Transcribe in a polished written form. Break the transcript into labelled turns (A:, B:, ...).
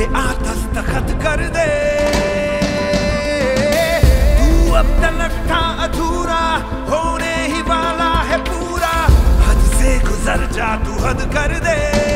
A: आ दस्तखत कर दे। तू अब तलक था अधूरा, होने ही वाला है पूरा। हद से गुजर जा, तू हद कर दे।